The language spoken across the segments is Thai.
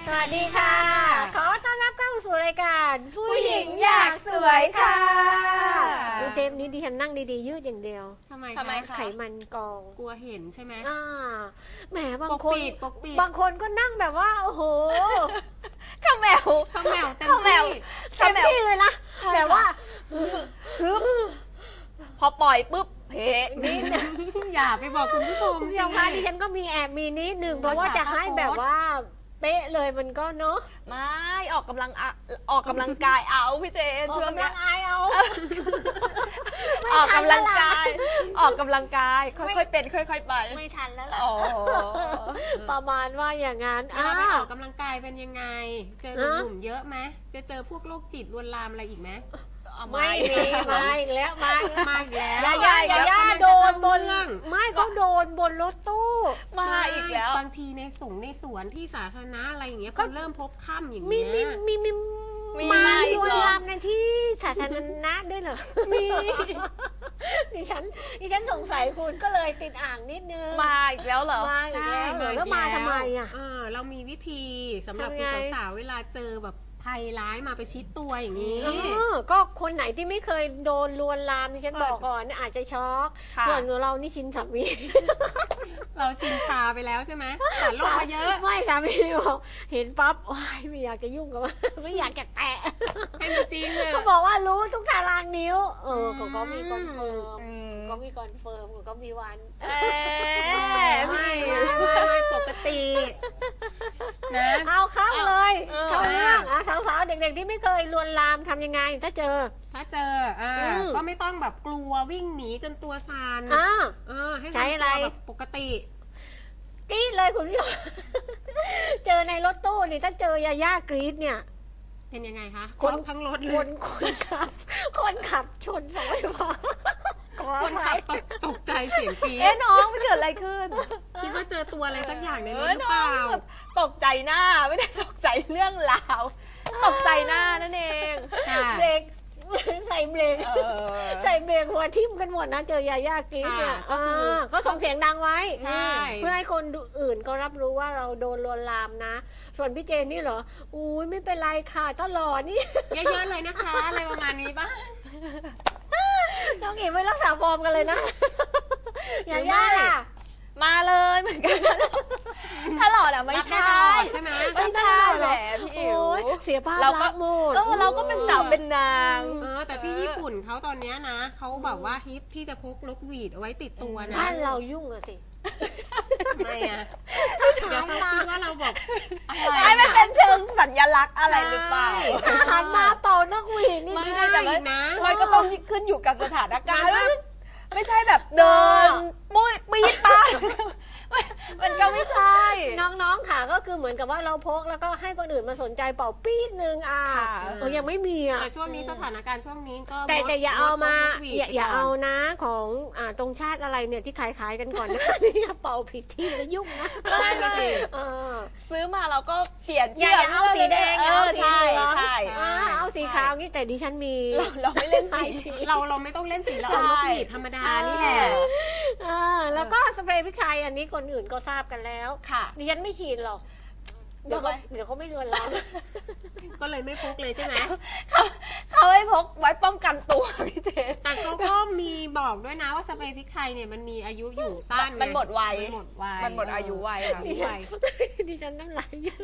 สวัสดีค่ะขอต้อนรับเข้าสู่รายการผู้หญิงอยากสวยค่ะดูเทปนี้ดิฉันนั่งดีๆยืดอย่างเดียวทำไมคะไขมันกองกลัวเห็นใช่ไหมแหมบางคนก็นั่งแบบว่าโอ้โหข้าวแมวเต็มที่เลยนะแบบว่าพอปล่อยปุ๊บเพนี่อย่าไปบอกคุณผู้ชมอย่างพาดิฉันก็มีแอบมีนิดนึงเพราะว่าจะให้แบบว่าเป๊ะเลยมันก็เนาะไม่ออกกำลังกายเอาพี่เจนช่วงนี้เอาออกกำลังกายค่อยๆเป็นค่อยๆไปไม่ทันแล้วล่ะประมาณว่าอย่างนั้นไปออกกำลังกายเป็นยังไงเจอหนุ่มเยอะไหมจะเจอพวกโรคจิตลวนลามอะไรอีกไหมไม่มีมาอีกแล้วย่าโดนบนไม่เขาโดนบนรถตู้มาอีกแล้วบางทีในสวนที่สาธารณะอะไรอย่างเงี้ยก็เริ่มพบค่ำอย่างเงี้ยมีมาลวนลามในที่สาธารณะด้วยเหรอมีดิฉันสงสัยคุณก็เลยติดอ่างนิดนึงมาอีกแล้วเหรอใช่แล้วมาทำไมอ่ะเรามีวิธีสำหรับคุณสาวๆเวลาเจอแบบภัยร้ายมาไปชิดตัวอย่างนี้ก็คนไหนที่ไม่เคยโดนลวนลามดิฉันบอกก่อนอาจจะช็อกส่วนเรานี่ชินสามีเราชินชาไปแล้วใช่ไหมผ่านโลกมาเยอะไม่สามีบอกเห็นปั๊บว้ายไม่อยากจะยุ่งกับมันไม่อยากจะแตะให้มันจริงเลยเขาบอกว่ารู้ทุกตารางนิ้วก็มีคอนเฟิร์มก็มีวันไม่ปกตินะเอาเข้าเลยเข้าเรื่องสาวๆเด็กๆที่ไม่เคยลวนลามทำยังไงถ้าเจอก็ไม่ต้องแบบกลัววิ่งหนีจนตัวสั่นให้ใช้อะไรแบบปกติกรี๊ดเลยคุณผู้ชมเจอในรถตู้นี่ถ้าเจอยาย่ากรี๊ดเนี่ยเป็นยังไงคะคนทั้งรถเลยคนขับชนเสาไฟฟ้าคนขับตกใจเสียงกรี๊ดน้องมันเกิดอะไรขึ้นคิดว่าเจอตัวอะไรสักอย่างในรถหรือเปล่าตกใจหน้าไม่ได้ตกใจเรื่องราวตกใจหน้านั่นเองเบรกใส่เบรกหัวทิ่มกันหมดนะเจอยาย่ากรี๊ดเนี่ยก็ส่งเสียงดังไว้เพื่อให้คนอื่นก็รับรู้ว่าเราโดนลวนลามนะส่วนพี่เจนนี่เหรออุ้ยไม่เป็นไรค่ะตลอดนี่เยอะๆเลยนะคะอะไรประมาณนี้ป่ะน้องอิ๋มไม่รักษาฟอร์มกันเลยนะยาย่าล่ะมาเลยเหมือนกันถ้าหล่อน่ะไม่ใช่ใช่ไหมไม่ใช่แหละพี่อิ๋วเสียภาพลักษณ์หมดเราก็เป็นสาวเป็นนางแต่ที่ญี่ปุ่นเขาตอนนี้นะเขาแบบว่าฮิตที่จะพกนกหวีดเอาไว้ติดตัวนะบ้านเรายุ่งอะสิไม่อะเดี๋ยวเขาคิดว่าเราบอกอะไรไม่เป็นเชิงสัญลักษณ์อะไรหรือเปล่าหันมาเป่านกหวีดนี่ไม่ได้นะมันก็ต้องขึ้นอยู่กับสถานการณ์ไม่ใช่แบบเดินมุ้ยปี๊ดป้ามันก็ไม่ใช่น้องๆค่ะก็คือเหมือนกับว่าเราพกแล้วก็ให้คนอื่นมาสนใจเป่าปี๊ดนึงยังไม่มีอ่ะช่วงนี้สถานการณ์ช่วงนี้ก็แต่อย่าเอามาอย่าเอานะของตรงชาติอะไรเนี่ยที่ขายกันก่อนนะนี่เป่าผิดที่แล้วยุ่งนะใช่สิซื้อมาเราก็เปลี่ยนอย่าเอาสีแดงใช่เอาสีขาวนี่แต่ดิฉันมีเราไม่เล่นสีเราไม่ต้องเล่นสีเราเอาสีธรรมดานี่แหละแล้วก็สเปรย์พริกไทยอันนี้คนอื่นก็ทราบกันแล้วดิฉันไม่ฉีดหรอกเดี๋ยวเขาไม่ลวนลามก็เลยไม่พกเลยใช่ไหมเขาให้พกไว้ป้องกันตัวพี่เจแต่เขาก็มีบอกด้วยนะว่าสเปรย์พริกไทยเนี่ยมันมีอายุอยู่สั้นมันหมดวัยมันหมดอายุวัยดิฉันน้ำลายอยู่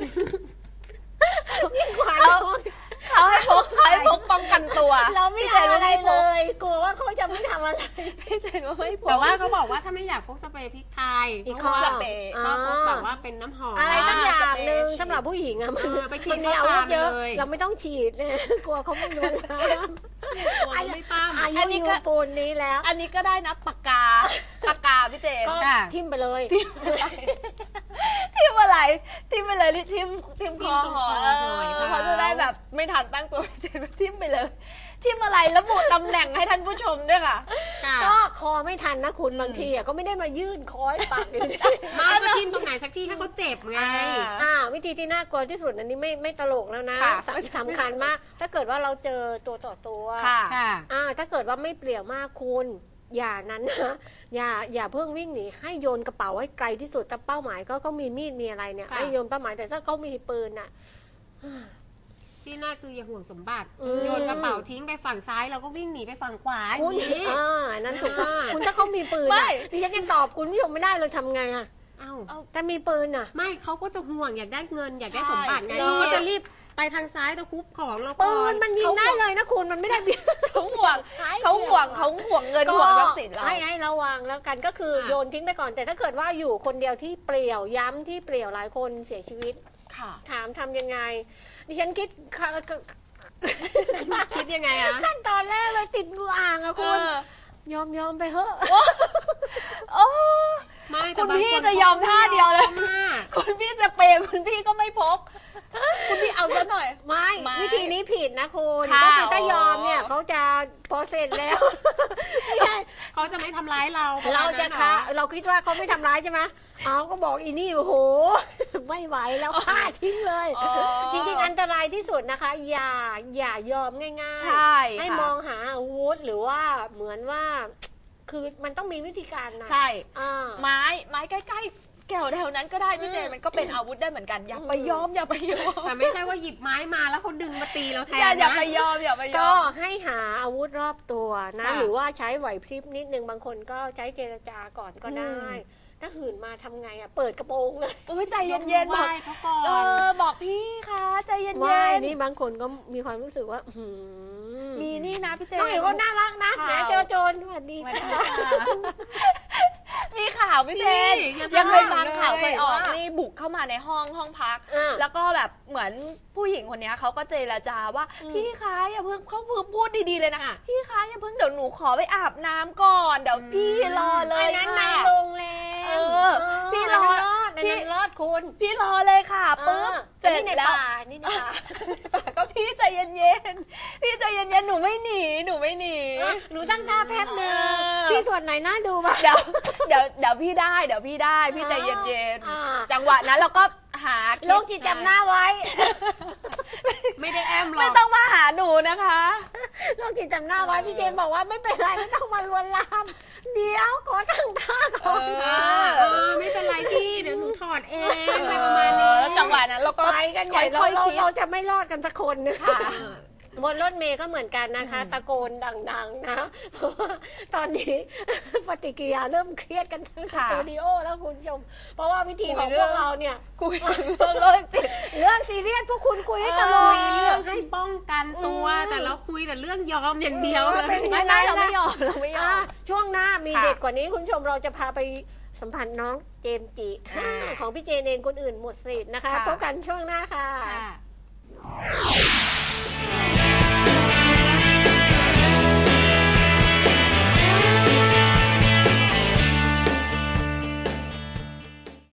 เขาให้พกป้องกันตัวเราไม่ทำอะไรเลยกลัวว่าเขาจะไม่ทำอะไรพี่เจนว่าไม่พกแต่ว่าเขาบอกว่าถ้าไม่อยากพกสเปรย์พริกไทยสเปรย์ก็พกแบบว่าเป็นน้ำหอมอะไรสักอย่างนึงสำหรับผู้หญิงอะมันไปฉีดเอาเยอะเราไม่ต้องฉีดเนี่ยกลัวเขาไม่รู้แล้วอายุยูปูนนี้แล้วอันนี้ก็ได้นะปากกาพี่เจนทิ่มไปเลยทิ่มอะไรทิ่มไปเลยทิ่มคอหอยเขาจะได้แบบไม่ทันตั้งตัวพี่เจนทิ่มไปเลยทิ่มอะไรระบุตำแหน่งให้ท่านผู้ชมด้วยค่ะก็คอไม่ทันนะคุณบางทีก็ไม่ได้มายื่นคอยปากอยู่มาก็ทิ่มตรงไหนสักที่ถ้าเขาเจ็บไงวิธีที่น่ากลัวที่สุดอันนี้ไม่ตลกแล้วนะสำคัญมากถ้าเกิดว่าเราเจอตัวต่อตัวถ้าเกิดว่าไม่เปลี่ยวมากคุณอย่านั้นนะอย่าเพิ่งวิ่งหนีให้โยนกระเป๋าให้ไกลที่สุดแต่เป้าหมายก็มีมีดมีอะไรเนี่ยให้โยนเป้าหมายแต่ถ้าเขามีปืนอ่ะที่น่าคืออย่าห่วงสมบัติโยนกระเป๋าทิ้งไปฝั่งซ้ายเราก็วิ่งหนีไปฝั่งขวาคุณนั่นถูกต้องคุณถ้าเขามีปืนดิฉันยังตอบคุณผู้ชมไม่ได้เลยทำไงอ่ะแต่มีปืนอ่ะไม่เขาก็จะห่วงอยากได้เงินอยากได้สมบัติไงเขาก็จะรีบไปทางซ้ายตะคุบของเราปืนมันยิงได้เลยนะคุณมันไม่ได้เขาห่วงเงินห่วงทรัพย์สินเราให้ระวังแล้วกันก็คือโยนทิ้งไปก่อนแต่ถ้าเกิดว่าอยู่คนเดียวที่เปลี่ยวย้ำที่เปลี่ยวหลายคนเสียชีวิตถามทำยังไงดิฉันคิดยังไงอะขั้นตอนแรกเลยติดงูอ่างอะคุณยอมไปเถอะคุณพี่จะยอมท่าเดียวเลยคุณพี่จะเปย์คุณพี่ก็ไม่พกคุณพี่เอาซะหน่อยไม่วิธีนี้ผิดนะคุณก็คือถ้ายอมเนี่ยเขาจะพอเสร็จแล้วเขาจะไม่ทำร้ายเราเราคิดว่าเขาไม่ทำร้ายใช่ไหมก็บอกอีนี่โอ้โหไม่ไหวแล้วฆ่าทิ้งเลยจริงๆอันตรายที่สุดนะคะอย่ายอมง่ายๆให้มองหาอาวุธหรือว่าเหมือนว่าคือมันต้องมีวิธีการนะใช่ไม้ใกล้ๆแก้วแถวนั้นก็ได้พี่เจมันก็เป็นอาวุธได้เหมือนกันอย่าไปยอมแต่ไม่ใช่ว่าหยิบไม้มาแล้วเขาดึงมาตีเราแทนอย่าไปยอมก็ให้หาอาวุธรอบตัวนะหรือว่าใช้ไหวพริบนิดนึงบางคนก็ใช้เจรจาก่อนก็ได้ถ้าหื่นมาทำไงเปิดกระโปรงเลยใจเย็นๆบอกเขาก่อนบอกพี่คะใจเย็นๆนี่บางคนก็มีความรู้สึกว่ามีนี่นะพี่เจน้องเอ๋ก็น่ารักนะแหมเจอโจรสวัสดีค่ะมีข่าวพี่เจยังเคยฟังข่าวเคยออกนี่บุกเข้ามาในห้องพักแล้วก็แบบเหมือนผู้หญิงคนนี้เขาก็เจรจาว่าพี่คะอย่าเพิ่งเขาพูดดีๆเลยนะพี่คะอย่าเพิ่งเดี๋ยวหนูขอไปอาบน้ำก่อนเดี๋ยวพี่รอเลยค่ะในโรงแรมพี่รอพี่รอดคุณพี่รอเลยค่ะปึ๊บเสร็จแล้วนี่นะก็พี่ใจเย็นๆพี่ใจเย็นๆหนูไม่หนีหนูตั้งท่าแป๊บนึงพี่ส่วนไหนน่าดูบ้างเดี๋ยวพี่ได้พี่ใจเย็นๆจังหวะนั้นเราก็หาโรคจิตจำหน้าไว้ไม่ได้แอมหรอกไม่ต้องมาหาหนูนะคะโรคจิตจำหน้าไว้พี่เจนบอกว่าไม่เป็นไรไม่ต้องมาลวนลามเดี๋ยวขอตั้งท่าก่อนไม่เป็นไรพี่เดี๋ยวหนูถอดเองอะไรประมาณนี้จังหวะนั้นเราก็ไปกันใหญ่เราจะไม่รอดกันสักคนนะคะบนรถเมย์ก็เหมือนกันนะคะตะโกนดังๆนะเพราะว่าตอนนี้ปฏิกิริยาเริ่มเครียดกันทั้งสตูดิโอแล้วคุณผู้ชมเพราะว่าวิธีของพวกเราเนี่ยคุยเรื่องจิตเรื่องซีเรียสพวกคุณคุยให้ตลอดเรื่องให้ป้องกันตัวแต่เราคุยแต่เรื่องยอมอย่างเดียวเลยไม่เราไม่ยอมช่วงหน้ามีเด็ดกว่านี้คุณผู้ชมเราจะพาไปสัมผัสน้องเจมส์จิของพี่เจนเองคนอื่นหมดสิทธิ์นะคะพบกันช่วงหน้าค่ะ